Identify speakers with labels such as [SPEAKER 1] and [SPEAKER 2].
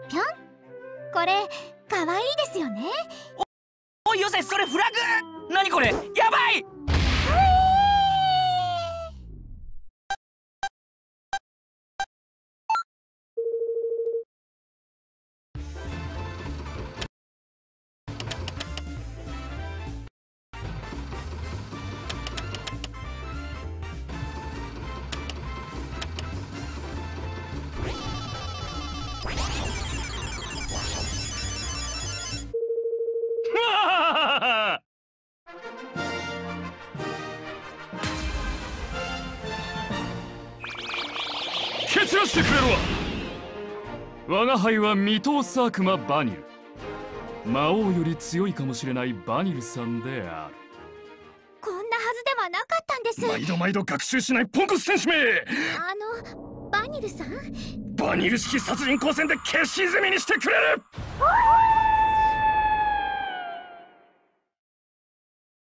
[SPEAKER 1] ぴょん。これかわいいですよね。
[SPEAKER 2] おいよせ、それフラグ。何これ、やばい。
[SPEAKER 3] 蹴散らしてくれるわ。我が輩は未踏ス悪魔バニル。魔王より強いかもしれないバニルさんである。
[SPEAKER 1] こんなはずではなかったんです。
[SPEAKER 3] 毎度学習しないポンコツ戦士め。
[SPEAKER 1] バニルさん。
[SPEAKER 3] バニル式殺人光線で消し済みにしてくれる。
[SPEAKER 1] おい